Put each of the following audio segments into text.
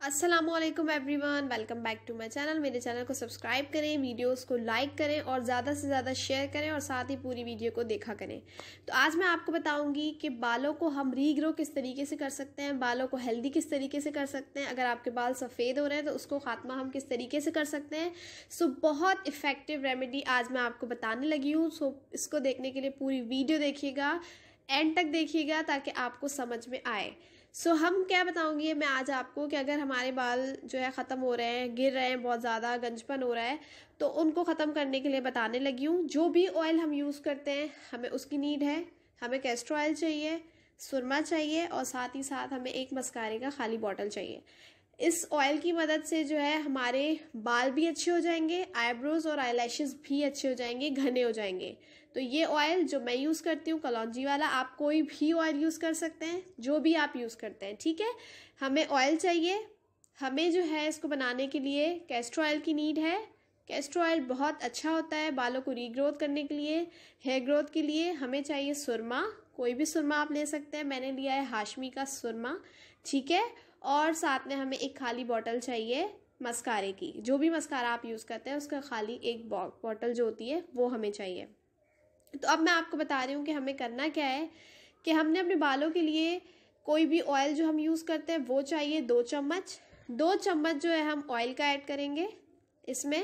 अस्सलामुअलैकुम everyone, welcome back to my channel. मेरे channel को सब्सक्राइब करें, वीडियोस को लाइक करें और ज़्यादा से ज़्यादा शेयर करें और साथ ही पूरी वीडियो को देखा करें। तो आज मैं आपको बताऊंगी कि बालों को हम रीग्रो किस तरीके से कर सकते हैं, बालों को हेल्दी किस तरीके से कर सकते हैं। अगर आपके बाल सफ़ेद हो रहे हैं तो उसको खात्मा हम किस तरीके से कर सकते हैं। सो बहुत इफ़ेक्टिव रेमेडी आज मैं आपको बताने लगी हूँ। सो इसको देखने के लिए पूरी वीडियो देखिएगा, एंड तक देखिएगा ताकि आपको समझ में आए। हम क्या बताऊंगी मैं आज आपको कि अगर हमारे बाल जो है ख़त्म हो रहे हैं, गिर रहे हैं, बहुत ज़्यादा गंजपन हो रहा है, तो उनको ख़त्म करने के लिए बताने लगी हूँ। जो भी ऑयल हम यूज़ करते हैं हमें उसकी नीड है। हमें कैस्टर ऑयल चाहिए, सुरमा चाहिए और साथ ही साथ हमें एक मस्कारे का खाली बॉटल चाहिए। इस ऑयल की मदद से जो है हमारे बाल भी अच्छे हो जाएंगे, आईब्रोज और आईलैशेस भी अच्छे हो जाएंगे, घने हो जाएंगे। तो ये ऑयल जो मैं यूज़ करती हूँ कलौंजी वाला, आप कोई भी ऑयल यूज़ कर सकते हैं, जो भी आप यूज़ करते हैं, ठीक है। हमें ऑयल चाहिए, हमें जो है इसको बनाने के लिए कैस्टर ऑयल की नीड है। कैस्टर ऑयल बहुत अच्छा होता है बालों को रीग्रोथ करने के लिए, हेयर ग्रोथ के लिए। हमें चाहिए सुरमा, कोई भी सुरमा आप ले सकते हैं, मैंने लिया है हाशमी का सुरमा, ठीक है। और साथ में हमें एक खाली बॉटल चाहिए मस्कारे की, जो भी मस्कारा आप यूज़ करते हैं उसका खाली एक बॉटल जो होती है वो हमें चाहिए। तो अब मैं आपको बता रही हूँ कि हमें करना क्या है कि हमने अपने बालों के लिए कोई भी ऑयल जो हम यूज़ करते हैं वो चाहिए 2 चम्मच। 2 चम्मच जो है हम ऑयल का ऐड करेंगे इसमें,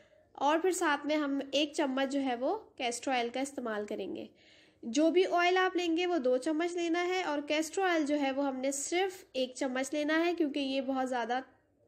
और फिर साथ में हम 1 चम्मच जो है वो कैस्टर ऑयल का इस्तेमाल करेंगे। जो भी ऑयल आप लेंगे वो 2 चम्मच लेना है, और कैस्टर ऑयल जो है वो हमने सिर्फ 1 चम्मच लेना है, क्योंकि ये बहुत ज़्यादा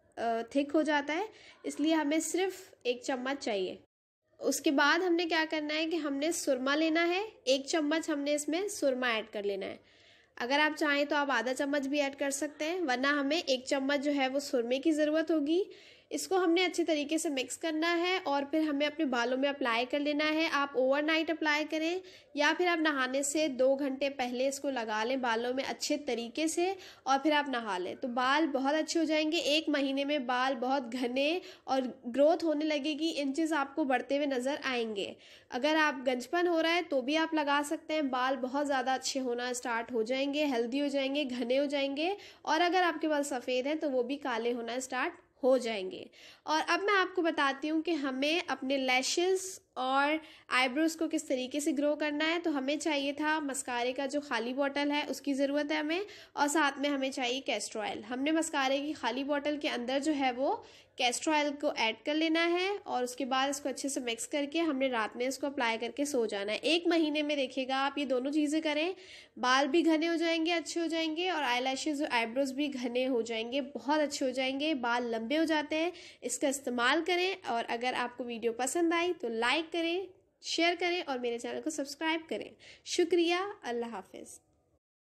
थिक हो जाता है, इसलिए हमें सिर्फ 1 चम्मच चाहिए। उसके बाद हमने क्या करना है कि हमने सुरमा लेना है, 1 चम्मच हमने इसमें सुरमा ऐड कर लेना है। अगर आप चाहें तो आप आधा चम्मच भी ऐड कर सकते हैं, वरना हमें 1 चम्मच जो है वो सुरमे की ज़रूरत होगी। इसको हमने अच्छे तरीके से मिक्स करना है और फिर हमें अपने बालों में अप्लाई कर लेना है। आप ओवरनाइट अप्लाई करें या फिर आप नहाने से 2 घंटे पहले इसको लगा लें बालों में अच्छे तरीके से, और फिर आप नहा लें तो बाल बहुत अच्छे हो जाएंगे। 1 महीने में बाल बहुत घने और ग्रोथ होने लगेगी, इंचेस आपको बढ़ते हुए नज़र आएंगे। अगर आप गंजपन हो रहा है तो भी आप लगा सकते हैं, बाल बहुत ज़्यादा अच्छे होना स्टार्ट हो जाएंगे, हेल्दी हो जाएंगे, घने हो जाएंगे। और अगर आपके बाल सफ़ेद हैं तो वो भी काले होना स्टार्ट हो जाएंगे। और अब मैं आपको बताती हूँ कि हमें अपने लैशेस और आईब्रोज को किस तरीके से ग्रो करना है। तो हमें चाहिए था मस्कारे का जो खाली बॉटल है उसकी ज़रूरत है हमें, और साथ में हमें चाहिए कैस्टर ऑयल। हमने मस्कारे की खाली बॉटल के अंदर जो है वो कैस्टर ऑयल को ऐड कर लेना है, और उसके बाद इसको अच्छे से मिक्स करके हमने रात में इसको अप्लाई करके सो जाना है। 1 महीने में देखिएगा आप ये दोनों चीज़ें करें, बाल भी घने हो जाएंगे, अच्छे हो जाएंगे, और आईलैशेस और आईब्रोज भी घने हो जाएंगे, बहुत अच्छे हो जाएंगे, बाल लंबे हो जाते हैं। इसका इस्तेमाल करें, और अगर आपको वीडियो पसंद आई तो लाइक करें, शेयर करें और मेरे चैनल को सब्सक्राइब करें। शुक्रिया, अल्लाह हाफिज़।